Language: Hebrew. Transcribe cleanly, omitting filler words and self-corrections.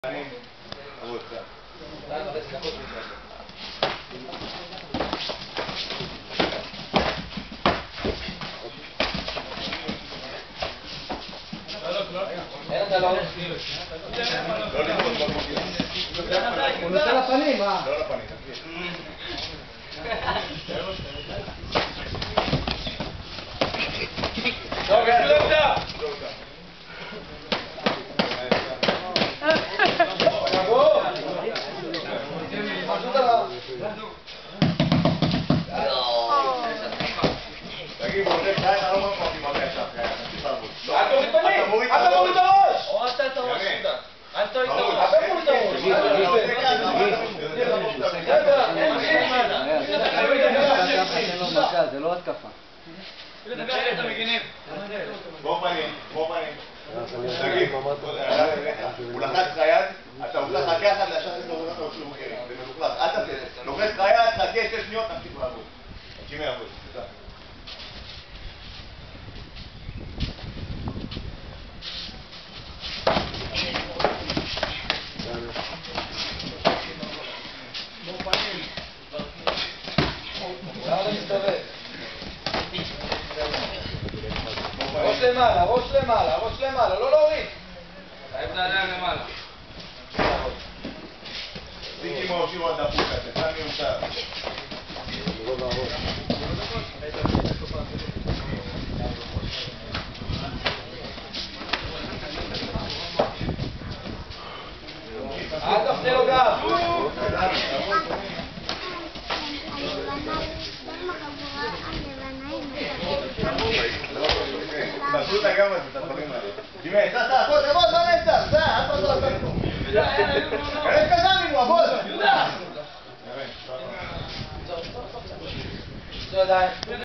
הוא נושא לפנים, מה? לא לפנים, טוב, יש לו עמדה! תבוא! משהו דבר! תגיד, הוא עושה חי, אתה לא אומר פה מה אתה ישב, אל תוריד פנים! אל תוריד את הראש! או אתה את הראש, אל תוריד את הראש. אל תוריד את הראש! זה לא התקפה. בוא פנים. תגיד, הוא לחץ לך יד, אתה עושה חכה אחד להשאר את זה או שהוא במלוכלך. אל תעשה, לוחץ לך יד, חכה 6 שניות, תמשיך לעבוד. תמשיך לעבוד, תודה. ראש למעלה, לא להוריד. חייב לעלה למעלה. זיקי מאושירו עד הפוקה, תצא מיותר. אל תפנה לו גב. תעשו את הגב הזה, את הדברים האלה. ג'ימי, תבוא, לא נעצר, אל תעשו לעשות כלום. אין קזמים, הוא עבוד. יהודה!